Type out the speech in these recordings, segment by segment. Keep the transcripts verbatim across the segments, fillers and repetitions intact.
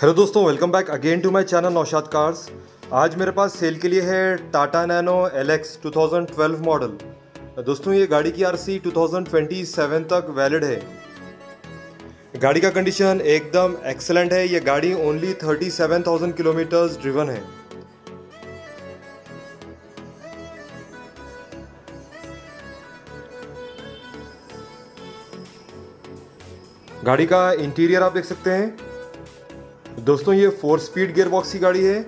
Hello दोस्तों, welcome back again to my channel Naushad cars. आज मेरे पास सेल के लिए है Tata Nano L X two thousand twelve model. दोस्तों ये गाड़ी की RC two thousand twenty seven तक वैलिड है। गाड़ी का कंडीशन एकदम एक्सेलेंट है। ये गाड़ी only thirty seven thousand kilometres driven है। गाड़ी का इंटीरियर आप देख सकते हैं। दोस्तों ये फोर स्पीड गियर बॉक्स की गाड़ी है।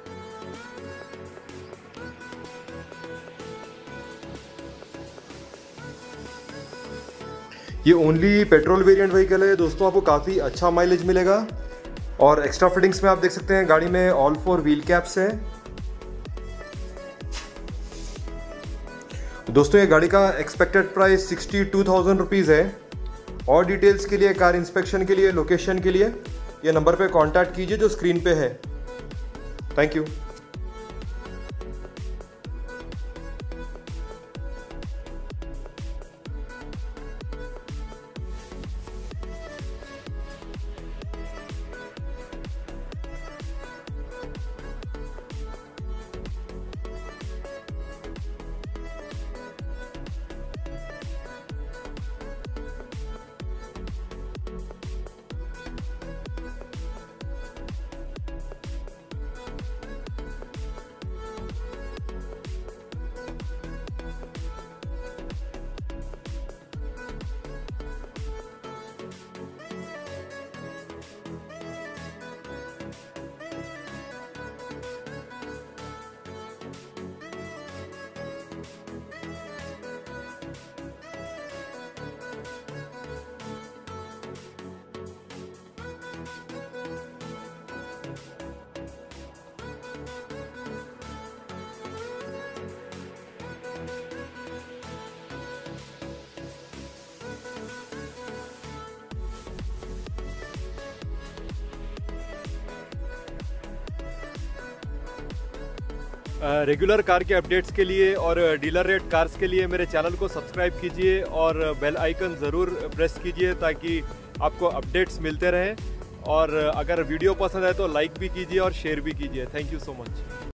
ये ओनली पेट्रोल वेरिएंट व्हीकल है। दोस्तों आपको काफ़ी अच्छा माइलेज मिलेगा। और एक्स्ट्रा फिटिंग्स में आप देख सकते हैं गाड़ी में ऑल फोर व्हील कैप्स हैं। दोस्तों ये गाड़ी का expected price sixty two thousand rupees है। और डिटेल्स के लिए, कार इंस्पेक्शन के लिए, लोकेशन के लिए ये नंबर पे कांटेक्ट कीजिए जो स्क्रीन पे है। Thank you. रेगुलर कार के अपडेट्स के लिए और डीलर रेट कार्स के लिए मेरे चैनल को सब्सक्राइब कीजिए और बेल आइकन ज़रूर प्रेस कीजिए ताकि आपको अपडेट्स मिलते रहें। और अगर वीडियो पसंद आए तो लाइक भी कीजिए और शेयर भी कीजिए। Thank you so much.